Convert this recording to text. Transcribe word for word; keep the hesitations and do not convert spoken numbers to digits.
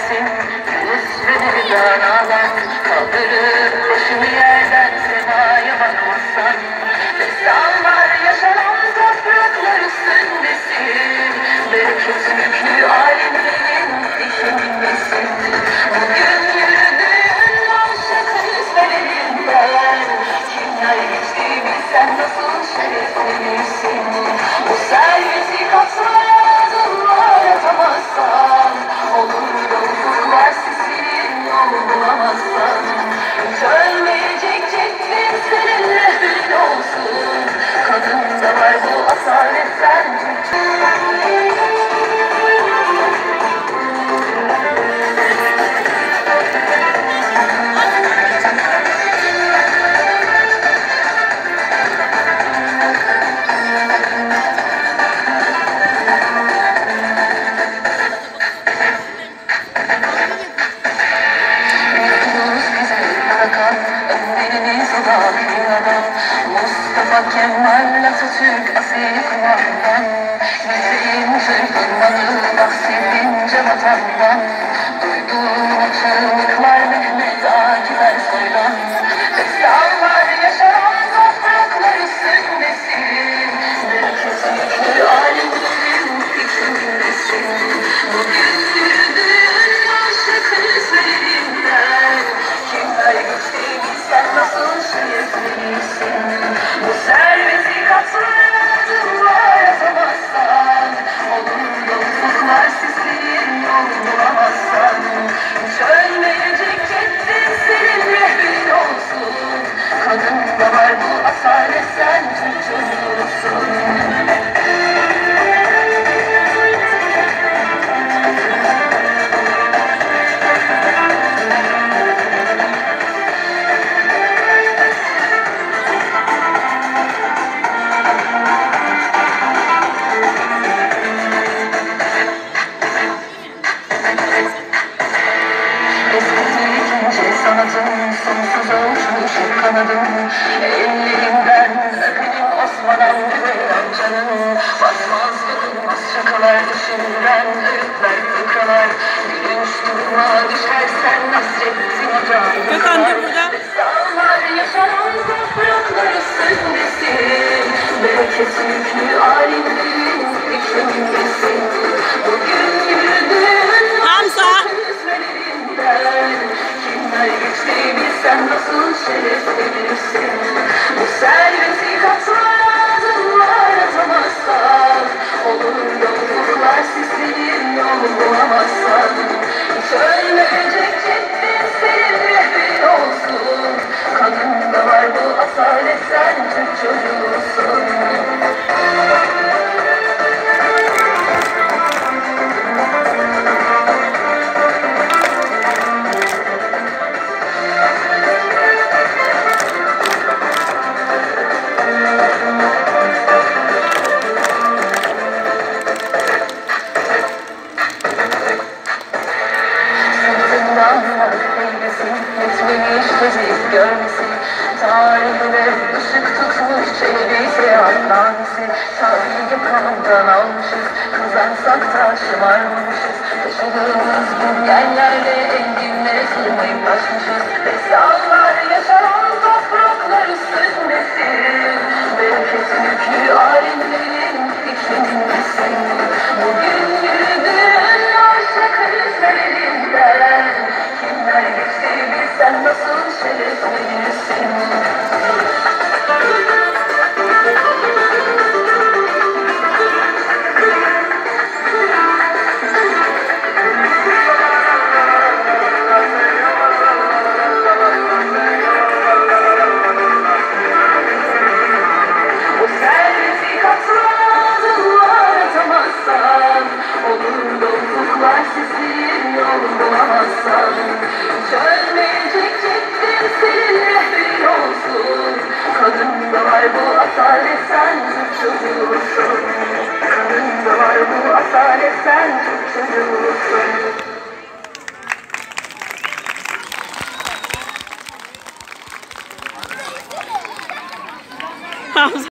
gidersin, Yunus'ları dağlar kaldırır başımı yerden, semaya bakmazsan. Destanlar yaşanan topraklar üstündesin, bereket yüklü alemlerin peşindesin. Bugün yürüdüğün aşık izlerinden kimler geçti bilsen nasıl şereflenirsin. Bu serveti katmaya adımlar atamazsan, olur da ufuklar sesinin yol bulamazsan. Hiç ölmeyecek ceddin senin rehberin olsun, kadında var bu asaletten Mustafa Kemal Atatürk asil kumandan, yüreğim çırpınmadı bahsedince vatandan. Duyduğum çığlıklar Mehmet Akif Ersoy'dan. Destanlar yaşanan topraklar üstündesin, bereket yüklü alemlerin içindesin. Bugün yürüdüğün aşık izlerinden kimler geçti bilsen nasıl şereflenirsin. Bu serveti katmaya adımlar atamazsan, olur da ufuklar seslerin yol bulamazsan. Hiç ölmeyecek ceddin senin rehberin olsun, kadında var bu asalet sen Türk çocuğusun. Sanatım sonsuz uçmuş kanadım, ellerinden öperim Osman Amca'nın canım. Basmaz dokunmaz şakalar düşünden öğütler fıkralar, gülünç duruma düşersen Nasrettin Hoca'yı. Destanlar yaşanan topraklar üstündesin, bereket yüklü alemlerin içindesin. Bugün yürüdüğün izlerinden kimler geçti bilsen nasıl şereflenirsin. Bu serveti katmaya adımlar atamazsan, olur da ufuklar seslenin yol bulamazsan. Hiç ölmeyecek ceddin senin rehberin olsun, kadında var bu asalet sen Türk çocuğusun. Yetmemiş gezip görmesi, tarihine ışık tutmuş çevresi atlanesi. Tarihi kanından almışız, kazansak da şımarmamışız. Taşıdığımız bu yerlerde enginlere sığmayıp taşmışız. Destanlar yaşanan topraklar üstündesin, bereket yüklü alemlerin içindesin. Bugün yürüdüğün aşık izlerinden kimler geçti bilsen nasıl şereflenirsin. Bu serveti katmaya adımlar atamazsan, olur da ufuklar seslerin yol bulamazsan. Hiç ölmeyecek ceddin senin rehberin olsun, kadında var bu asalet sen Türk çocuğusun. Kadında var bu asalet sen Türk çocuğusun.